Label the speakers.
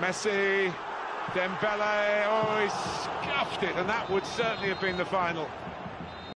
Speaker 1: Messi, Dembele, oh, he scuffed it, and that would certainly have been the final.